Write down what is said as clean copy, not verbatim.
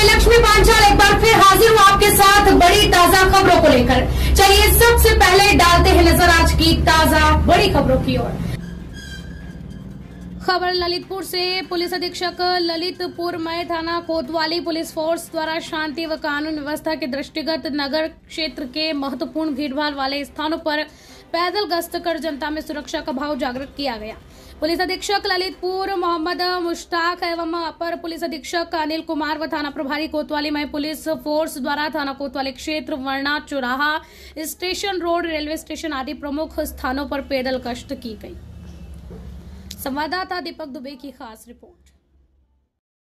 मैं लक्ष्मी पांचाल एक बार फिर हाजिर हूँ आपके साथ बड़ी ताजा खबरों को लेकर। चलिए सबसे पहले डालते हैं नजर आज की ताजा बड़ी खबरों की ओर। खबर ललितपुर से। पुलिस अधीक्षक ललितपुर मय थाना कोतवाली पुलिस फोर्स द्वारा शांति व कानून व्यवस्था के दृष्टिगत नगर क्षेत्र के महत्वपूर्ण भीड़भाड़ वाले स्थानों पर पैदल गश्त कर जनता में सुरक्षा का भाव जागृत किया गया। पुलिस अधीक्षक ललितपुर मोहम्मद मुश्ताक एवं अपर पुलिस अधीक्षक अनिल कुमार व थाना प्रभारी कोतवाली मय पुलिस फोर्स द्वारा थाना कोतवाली क्षेत्र वर्णा चौराहा स्टेशन रोड रेलवे स्टेशन आदि प्रमुख स्थानों पर पैदल गश्त की गई। संवाददाता दीपक दुबे की खास रिपोर्ट।